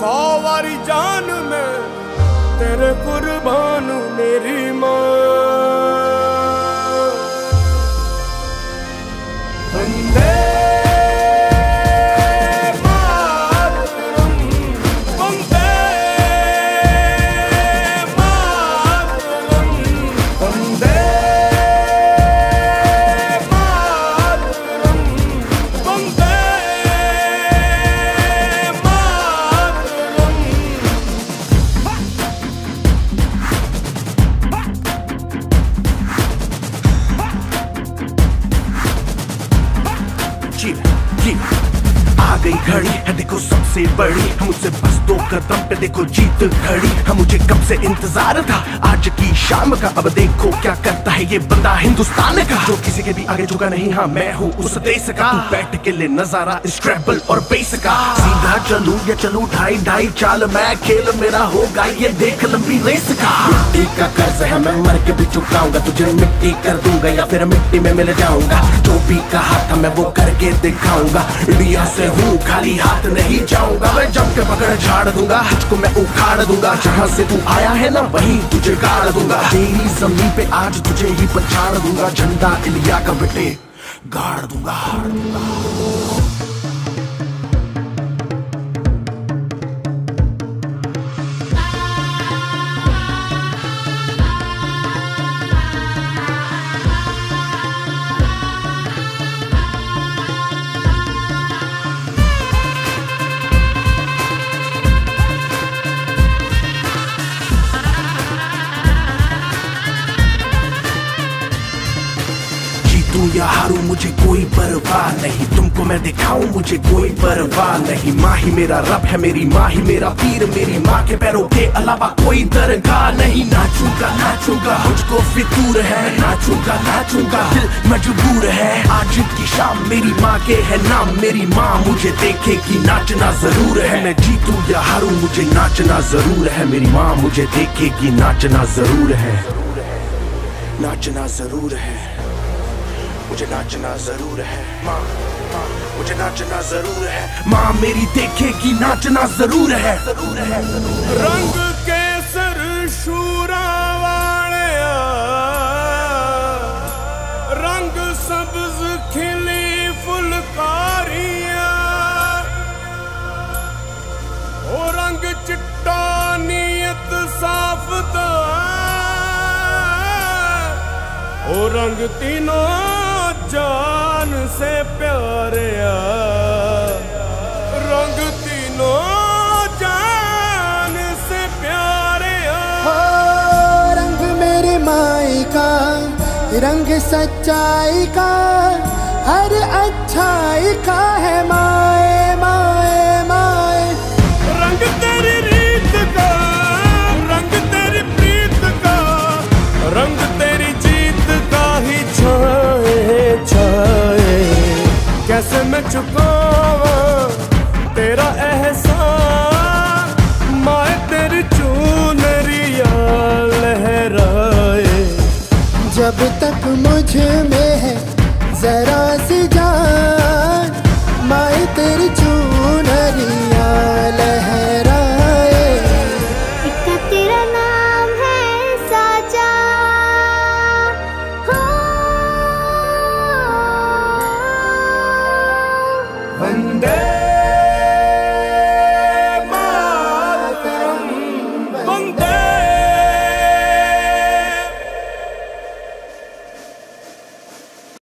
100 वारी जान में तेरे कुर्बान मेरी माँ। वंदे मातरम, वंदे मातरम, वंदे मातरम, वंदे आ गई घड़ी है देखो सबसे बड़ी, मुझसे बस 2 कदम पे देखो जीत खड़ी। हम मुझे कब से इंतजार था आज की शाम का, अब देखो क्या करता है ये बंदा हिंदुस्तान का, जो किसी के भी आगे झुका नहीं। हाँ मैं हूँ उस देश का, बैठ के ले नजारा इस ट्रैवल और बेस का। सीधा चलूं या चलूं ढाई ढाई चाल, मैं खेल मेरा होगा ये देख लंबी रेस का। मिट्टी का कर्ज है मैं मर के भी चुकाऊंगा, तुझे मिट्टी कर दूंगा या फिर मिट्टी में मिल जाऊंगा। जो भी कहा था मैं वो करके दिखाऊंगा, इंडिया से हूँ खाली हाथ नहीं जाऊंगा। मैं जम के पकड़ झाड़ दूंगा, तुझको मैं उखाड़ दूंगा। जहाँ से तू आया है ना वहीं तुझे गाड़ दूंगा। तेरी जमीन पे आज तुझे ही पछाड़ दूंगा, झंडा इंडिया का बेटे गाड़ दूंगा। तू या हारू मुझे कोई परवाह नहीं, तुमको मैं दिखाऊं मुझे कोई परवाह नहीं। माँ ही मेरा रब है, मेरी माँ ही मेरा पीर, मेरी माँ के पैरों के अलावा कोई दरगाह नहीं। नाचूंगा नाचूंगा मुझको फितूर है, नाचूंगा नाचूंगा दिल मजबूर है। आज की शाम मेरी माँ के है नाम, मेरी माँ मुझे देखेगी नाचना जरूर है। मैं जीतूं या हारू मुझे नाचना जरूर है, मेरी माँ मुझे देखेगी नाचना जरूर है। नाचना जरूर है, मुझे नाचना जरूर है। माँ मुझे नाचना जरूर है, माँ मेरी देखेगी नाचना जरूर है। रंग केसर शूरा वालिया, रंग सब्ज खिली फुलकारियां, ओ रंग चिट्टा नीयत साफ दा, ओ रंग तीनों जान से प्यारे, रंग तीनों जान से प्यारे। हो रंग मेरी माई का, रंग सच्चाई का, हर अच्छाई का है माए माए माए। रंग तेरी रीत का, रंग तेरी प्रीत का, रंग तेरी जीत का ही छाए छाए। कैसे मैं चुकावां तेरा एहसान, माए तेरी चुनरिया लहराए। जब तक मुझ में है जरा सी